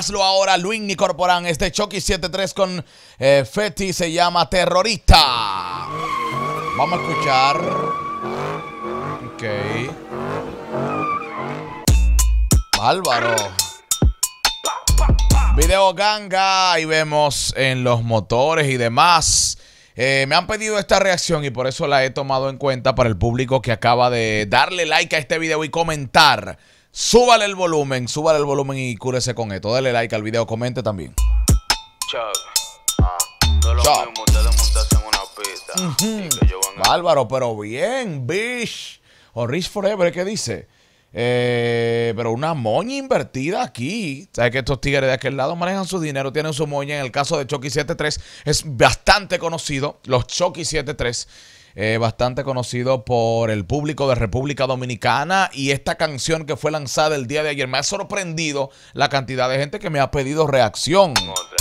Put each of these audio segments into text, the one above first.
Hazlo ahora, Luigny Corporán. Este Chucky 73 con Fetty se llama Terrorista. Vamos a escuchar. Ok. Bárbaro. Video ganga. Ahí vemos en los motores y demás. Me han pedido esta reacción y por eso la he tomado en cuenta para el público que acaba de darle like a este video y comentar. Súbale el volumen y cúrese con esto. Dale like al video, comente también. Bárbaro, pero bien, bish. O Rich Forever, ¿qué dice? Pero una moña invertida aquí. ¿Sabes que estos tigres de aquel lado manejan su dinero? Tienen su moña. En el caso de Chucky 73 es bastante conocido. Los Chucky 73 bastante conocido por el público de República Dominicana. Y esta canción que fue lanzada el día de ayer me ha sorprendido la cantidad de gente que me ha pedido reacción.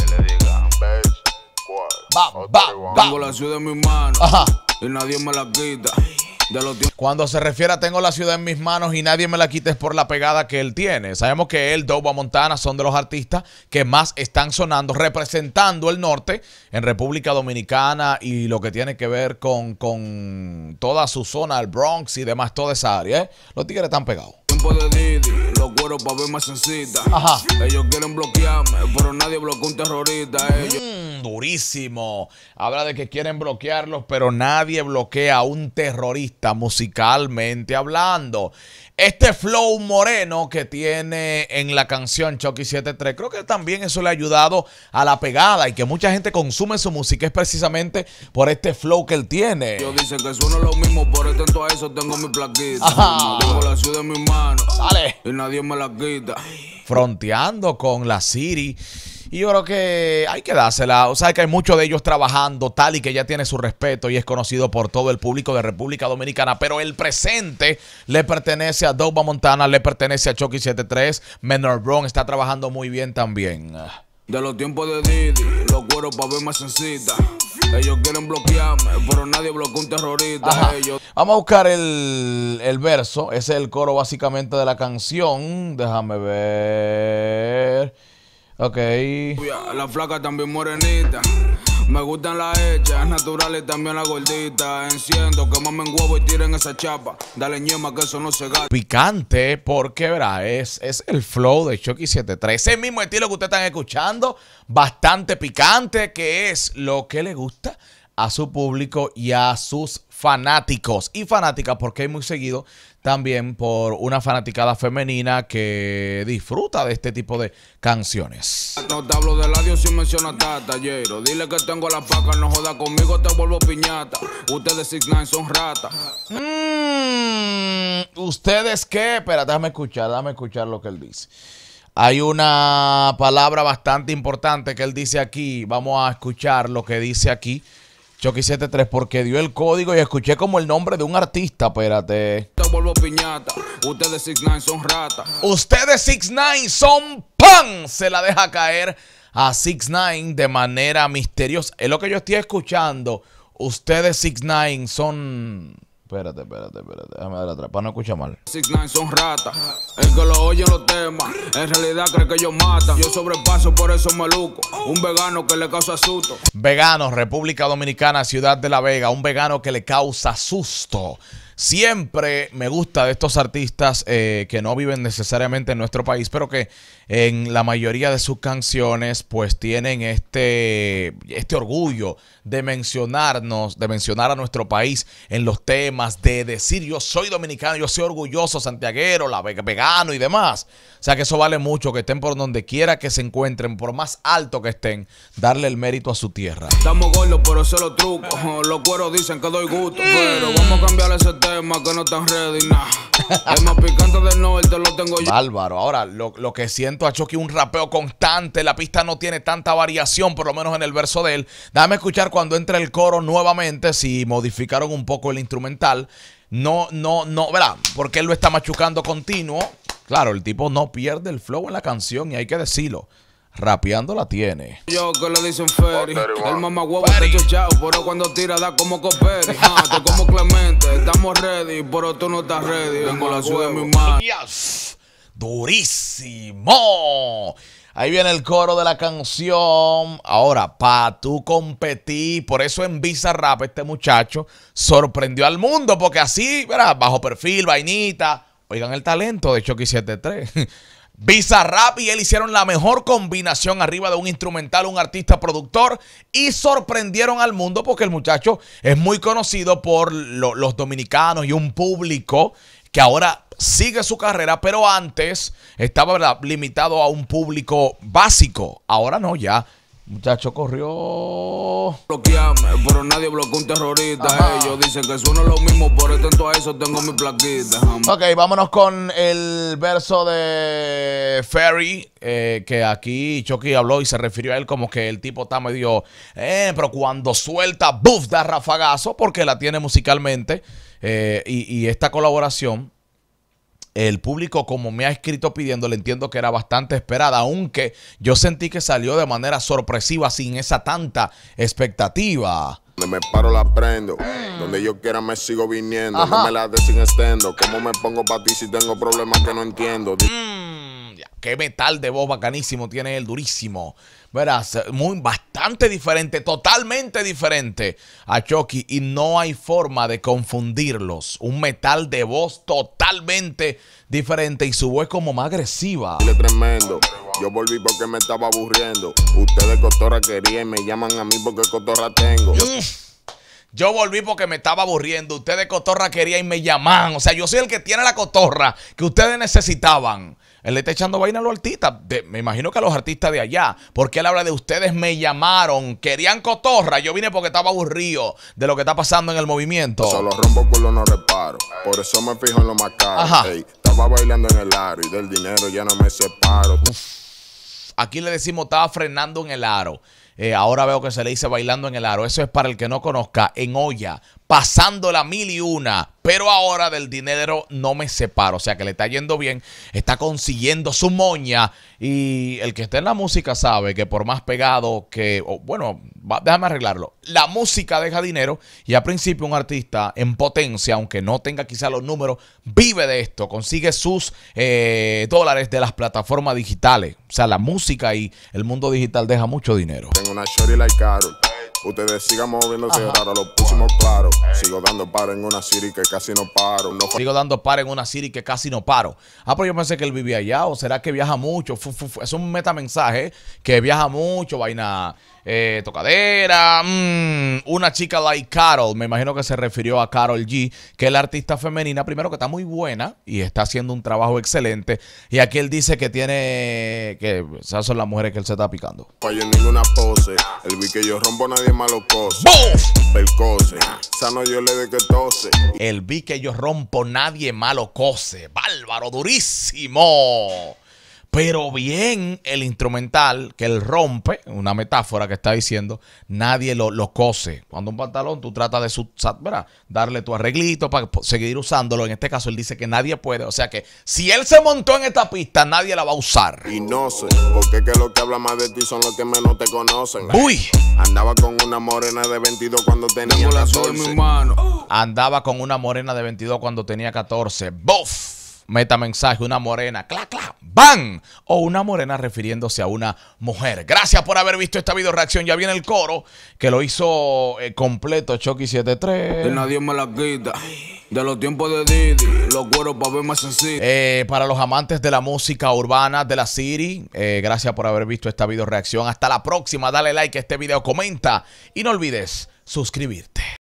Tengo la ciudad en mis manos. Ajá. Y nadie me la quita. Cuando se refiere a tengo la ciudad en mis manos y nadie me la quita es por la pegada que él tiene. Sabemos que él, Dope Montana son de los artistas que más están sonando, representando el norte en República Dominicana y lo que tiene que ver con toda su zona, el Bronx y demás, toda esa área. Los tigres están pegados. Tiempo de Didi, los cueros pa' ver más sencita. Ajá. Ellos quieren bloquearme, pero nadie bloquea un terrorista. Durísimo. Habla de que quieren bloquearlos, pero nadie bloquea a un terrorista musicalmente hablando. Este flow moreno que tiene en la canción Chucky 73, creo que también eso le ha ayudado a la pegada y que mucha gente consume su música es precisamente por este flow que él tiene. Yo dicen que suena lo mismo, por atento a eso tengo mi plaquita. Ajá. Tengo la ciudad en mis manos. Dale. Y nadie me la quita. Fronteando con la City. Y yo creo que hay que dársela. O sea, que hay muchos de ellos trabajando tal y que ya tiene su respeto y es conocido por todo el público de República Dominicana. Pero el presente le pertenece a Dope Montana, le pertenece a Chucky 73. Menor Brown está trabajando muy bien también. De los tiempos de Didi, los cueros pa' ver más sencita. Ellos quieren bloquearme, pero nadie bloquea un terrorista. Vamos a buscar el verso. Ese es el coro básicamente de la canción. Déjame ver. Ok. La flaca también morenita. Me gustan las hechas, naturales también la gordita. Enciendo, quémame en huevo y tiren esa chapa. Dale ñema que eso no se gasta. Picante, porque verá, es el flow de Chucky 73. Ese mismo estilo que ustedes están escuchando, bastante picante, que es lo que le gusta a su público y a sus fanáticos y fanáticas, porque hay muy seguido también por una fanaticada femenina que disfruta de este tipo de canciones. No te hablo del adiós sin mencionar tallero. Dile que tengo la paca, no joda conmigo, te vuelvo piñata. Ustedes 6ix9ine son ratas. ¿Ustedes qué? Espera, déjame escuchar lo que él dice. Hay una palabra bastante importante que él dice aquí. Vamos a escuchar lo que dice aquí Chucky 73 porque dio el código y escuché como el nombre de un artista. Espérate. Te vuelvo piñata. Ustedes 6ix9ine son ratas. Ustedes 6ix9ine son pan. Se la deja caer a 6ix9ine de manera misteriosa. Es lo que yo estoy escuchando. Ustedes 6ix9ine son... Espérate. Déjame dar atrás para no escuchar mal. 6ix9ine son ratas. El que lo oye los temas, en realidad cree que ellos matan. Yo sobrepaso, por eso me luco. Un vegano que le causa susto. Vegano, República Dominicana, Ciudad de la Vega. Un vegano que le causa susto. Siempre me gusta de estos artistas que no viven necesariamente en nuestro país, pero que en la mayoría de sus canciones pues tienen este orgullo de mencionarnos, de mencionar a nuestro país en los temas, de decir yo soy dominicano, yo soy orgulloso, santiaguero, vegano y demás. O sea que eso vale mucho, que estén por donde quiera que se encuentren, por más alto que estén, darle el mérito a su tierra. Estamos gordos, pero se lo truco. Los cueros dicen que doy gusto, pero vamos a cambiar ese tema que no están ready, nah. El más picante del norte lo tengo yo. Bárbaro. Ahora, lo que siento a Chucky, un rapeo constante. La pista no tiene tanta variación, por lo menos en el verso de él. Déjame escuchar cuando entre el coro nuevamente, si modificaron un poco el instrumental. No, ¿verdad? Porque él lo está machucando continuo. Claro, el tipo no pierde el flow en la canción y hay que decirlo. Rapeando la tiene. Yo que le dicen Ferry. El mamá huevo está chechado, pero cuando tira da como Coperi. Estoy como Clemente, estamos ready, pero tú no estás ready. Tengo la ciudad en mis manos. Durísimo. Ahí viene el coro de la canción. Ahora, para tú competir, por eso en Bizarrap este muchacho sorprendió al mundo, porque así, ¿verdad? Bajo perfil, vainita. Oigan el talento de Chucky 73. Bizarrap y él hicieron la mejor combinación arriba de un instrumental, un artista productor, y sorprendieron al mundo porque el muchacho es muy conocido por los dominicanos y un público que ahora sigue su carrera, pero antes estaba, ¿verdad?, limitado a un público básico. Ahora no, ya. Muchacho corrió. Bloquearme, pero nadie bloquea un terrorista. Ellos dicen que suena lo mismo, por atento a eso tengo mi plaquita. Ok, vámonos con el verso de Ferry, que aquí Chucky habló y se refirió a él como que el tipo está medio, pero cuando suelta, ¡buf!, da rafagazo, porque la tiene musicalmente. Y esta colaboración, el público, como me ha escrito pidiéndole, entiendo que era bastante esperada, aunque yo sentí que salió de manera sorpresiva, sin esa tanta expectativa. Donde me paro la prendo, donde yo quiera me sigo viniendo. No me la des sin estendo. ¿Cómo me pongo para ti si tengo problemas que no entiendo? Qué metal de voz bacanísimo tiene él, durísimo. Verás, bastante diferente, totalmente diferente a Chucky, y no hay forma de confundirlos. Un metal de voz totalmente diferente y su voz como más agresiva. Tremendo. Yo volví porque me estaba aburriendo. Ustedes cotorra querían y me llaman a mí porque cotorra tengo. Yo volví porque me estaba aburriendo. Ustedes cotorra querían y me llaman. O sea, yo soy el que tiene la cotorra que ustedes necesitaban. Él le está echando vaina a los artistas. Me imagino que a los artistas de allá. Porque él habla de ustedes me llamaron. Querían cotorra. Yo vine porque estaba aburrido de lo que está pasando en el movimiento. Solo rompo culo, no reparo. Por eso me fijo en lo más caro. Ey, estaba bailando en el aro y del dinero ya no me separo. Aquí le decimos estaba frenando en el aro. Ahora veo que se le dice bailando en el aro. Eso es para el que no conozca, en olla, pasándola 1001. Pero ahora del dinero no me separo. O sea que le está yendo bien, está consiguiendo su moña. Y el que esté en la música sabe que por más pegado que... bueno, déjame arreglarlo. La música deja dinero y al principio un artista en potencia, aunque no tenga quizá los números, vive de esto. Consigue sus dólares de las plataformas digitales. O sea, la música y el mundo digital deja mucho dinero. Tengo una shorty like Carol. Ustedes sigan moviéndose raro, lo pusimos claro. Sigo dando par en una city que casi no paro. Sigo dando par en una city que casi no paro. Pero yo pensé que él vivía allá. ¿O será que viaja mucho? Es un metamensaje que viaja mucho, vaina tocadera. Una chica like Karol. Me imagino que se refirió a Karol G, que es la artista femenina, primero, que está muy buena y está haciendo un trabajo excelente. Y aquí él dice que tiene... que esas son las mujeres que él se está picando. Fallo en ninguna pose. El vi que yo rompo, nadie malo cose. Percose. Sano yo le de que tose. El vi que yo rompo, nadie malo cose. Bárbaro, durísimo. Pero bien el instrumental que él rompe, una metáfora que está diciendo, nadie lo cose. Cuando un pantalón tú tratas de ¿verdad?, darle tu arreglito para seguir usándolo. En este caso él dice que nadie puede. O sea que si él se montó en esta pista, nadie la va a usar. Y no sé, porque que los que hablan más de ti son los que menos te conocen. Uy. Andaba con una morena de 22 cuando tenía 14. Andaba con una morena de 22 cuando tenía 14. ¡Buf! Metamensaje, una morena, clac, clac, ¡bam! O una morena refiriéndose a una mujer. Gracias por haber visto esta video reacción. Ya viene el coro que lo hizo completo Chucky 73. Y nadie me la quita. De los tiempos de Didi, los cueros para ver más sencillo. Para los amantes de la música urbana de la City, gracias por haber visto esta video reacción. Hasta la próxima. Dale like a este video, comenta y no olvides suscribirte.